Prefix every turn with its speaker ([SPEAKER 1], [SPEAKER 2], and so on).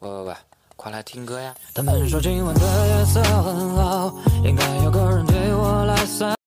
[SPEAKER 1] 喂，快来听歌呀！
[SPEAKER 2] 他们说今晚的夜色很好，应该